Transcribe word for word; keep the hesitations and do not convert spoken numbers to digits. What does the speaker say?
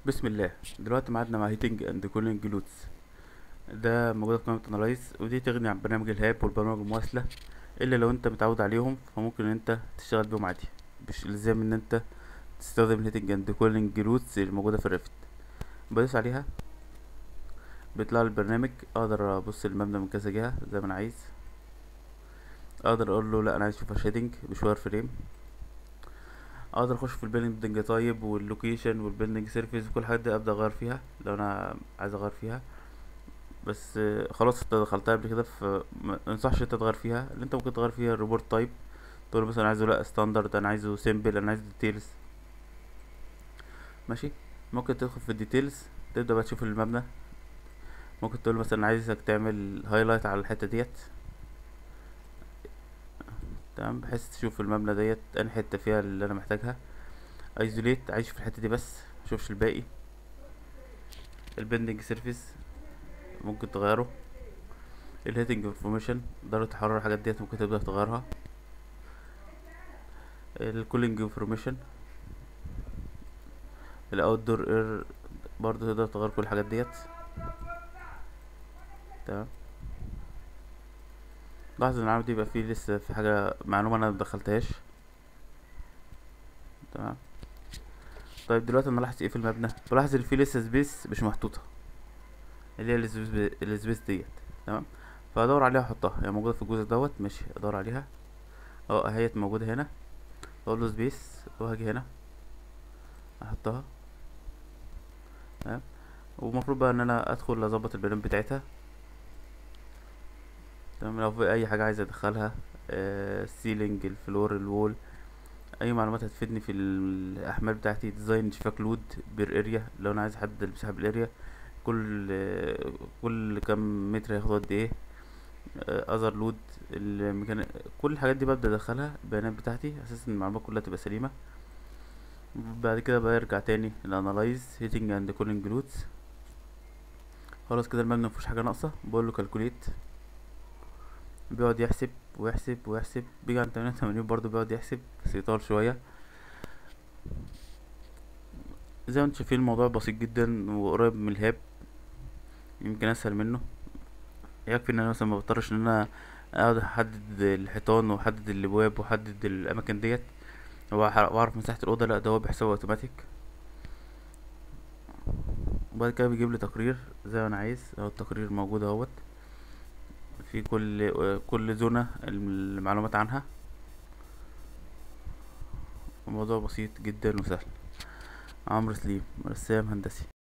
بسم الله. دلوقتي معادنا مع هيتنج اند كولينج لودز. ده موجودة في قائمة انالايز، ودي تغني عن برنامج الهاب والبرامج المماثلة، الا لو انت متعود عليهم فممكن ان انت تشتغل بيهم عادي، مش الزام ان انت تستخدم الهيتنج اند كولينج لودز الموجودة في الريفت. بدوس عليها بيطلع لي البرنامج، اقدر ابص المبنى من كذا جهة زي ما انا عايز. اقدر اقول له لا انا عايز اشوف شيدنج بشوير فريم. اقدر اخش في البيلدنج تايب واللوكيشن والبيلدنج سيرفيس وكل حاجه دي ابدا اغير فيها لو انا عايز اغير فيها. بس آه، خلاص انت دخلتها قبل كده، فما انصحش انت تغير فيها. اللي انت ممكن تغير فيها الريبورت تايب، تقول له مثلا عايزه لا ستاندرد، انا عايزه سيمبل، انا عايزه ديتيلز. ماشي. ممكن تدخل في الديتيلز، تبدا بقى تشوف المبنى. ممكن تقول له مثلا عايزك تعمل هايلايت على الحته ديت، تمام، بحيث تشوف المبنى ديت انهي حته فيها اللي انا محتاجها. ايزوليت، عايش في الحته دي بس مشوفش الباقي. البندنج سيرفيس ممكن تغيره. الهيتنج انفورميشن، درجه الحراره، الحاجات ديت ممكن تبدا تغيرها. الكولينج انفورميشن، الاوت دور اير، برضه تقدر تغير كل الحاجات ديت. تمام. لاحظ ان العلامة دي يبقى فيه لسه في حاجة معلومة انا مدخلتهاش. تمام. طيب دلوقتي انا لاحظت ايه في المبنى؟ بلاحظ ان في لسه سبيس مش محطوطة، اللي هي السبيس السبيس ديت. تمام. فادور عليها واحطها، هي موجودة في الجزء دوت. ماشي، ادور عليها. اه اهيت موجودة هنا. اقول له سبيس وهاجي هنا احطها. تمام. ومفروض بقى ان انا ادخل اظبط البيانات بتاعتها. تمام. لو في اي حاجة عايز ادخلها، آه السيلينج، الفلور، الوول، اي معلومات هتفيدني في الاحمال بتاعتي. ديزاين شباك لود بير اريا، لو انا عايز احدد المساحه بالاريا، كل كل كام متر هياخد قد ايه. اذر لود، المكان، كل الحاجات دي ببدا ادخلها البيانات بتاعتي اساس ان المعلومات كلها تبقى سليمه. بعد كده برجع تاني الانالايز هيتنج اند كولينج لودز. خلاص كده المبنى مفيهوش حاجه ناقصه، بقول له كالكوليت. بيقعد يحسب ويحسب ويحسب، بيجي عند تمانية وتمانين برضه بيقعد يحسب بس يطول شويه. زي ما انتم شايفين الموضوع بسيط جدا وقريب من الهاب، يمكن اسهل منه. يكفي ان انا مثلا ما بضطرش ان انا اقعد احدد الحيطان واحدد الابواب واحدد الاماكن ديت وأح- واعرف مساحه الاوضه. لا، ده هو بيحسبها اوتوماتيك. وبعد كده بيجيب لي تقرير زي ما انا عايز. اهو التقرير موجود اهوت، في كل كل زونة المعلومات عنها. الموضوع بسيط جدا وسهل. عمرو سليم، رسام هندسي.